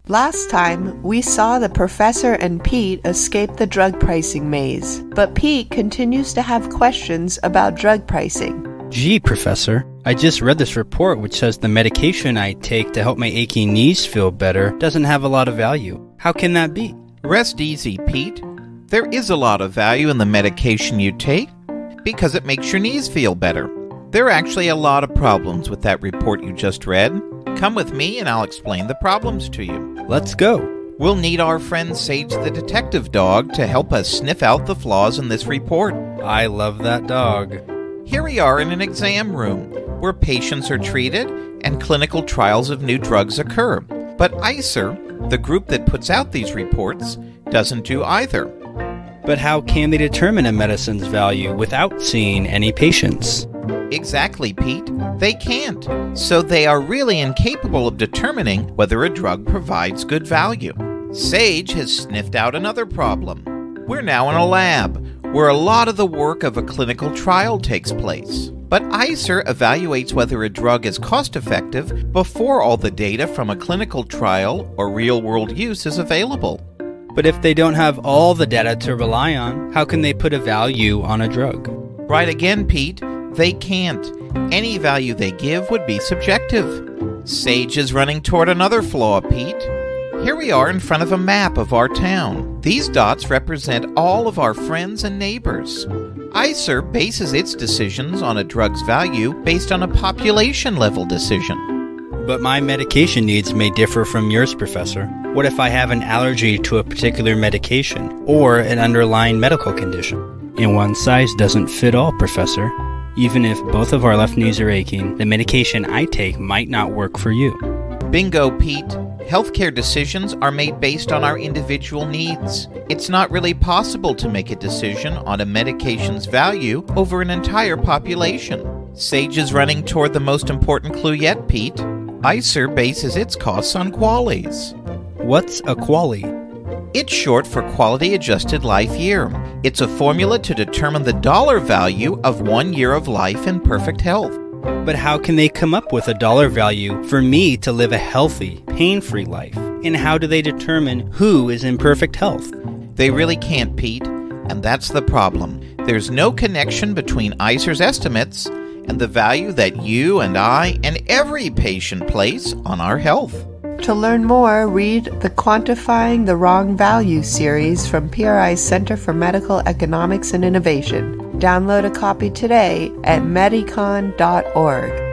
Last time, we saw the professor and Pete escape the drug pricing maze, but Pete continues to have questions about drug pricing. Gee, Professor, I just read this report which says the medication I take to help my aching knees feel better doesn't have a lot of value. How can that be? Rest easy, Pete. There is a lot of value in the medication you take because it makes your knees feel better. There are actually a lot of problems with that report you just read. Come with me and I'll explain the problems to you. Let's go. We'll need our friend Sage the detective dog to help us sniff out the flaws in this report. I love that dog. Here we are in an exam room where patients are treated and clinical trials of new drugs occur. But ICER, the group that puts out these reports, doesn't do either. But how can they determine a medicine's value without seeing any patients? Exactly, Pete. They can't. So they are really incapable of determining whether a drug provides good value. Sage has sniffed out another problem. We're now in a lab where a lot of the work of a clinical trial takes place. But ICER evaluates whether a drug is cost-effective before all the data from a clinical trial or real-world use is available. But if they don't have all the data to rely on, how can they put a value on a drug? Right again, Pete. They can't. Any value they give would be subjective. Sage is running toward another flaw, Pete. Here we are in front of a map of our town. These dots represent all of our friends and neighbors. ICER bases its decisions on a drug's value based on a population-level decision. But my medication needs may differ from yours, Professor. What if I have an allergy to a particular medication or an underlying medical condition? And one size doesn't fit all, Professor. Even if both of our left knees are aching, the medication I take might not work for you. Bingo, Pete. Healthcare decisions are made based on our individual needs. It's not really possible to make a decision on a medication's value over an entire population. Sage is running toward the most important clue yet, Pete. ICER bases its costs on QALYs. What's a QALY? It's short for Quality Adjusted Life Year. It's a formula to determine the dollar value of 1 year of life in perfect health. But how can they come up with a dollar value for me to live a healthy, pain-free life? And how do they determine who is in perfect health? They really can't, Pete, and that's the problem. There's no connection between ICER's estimates and the value that you and I and every patient place on our health. To learn more, read the Quantifying the Wrong Value series from PRI's Center for Medical Economics and Innovation. Download a copy today at medicon.org.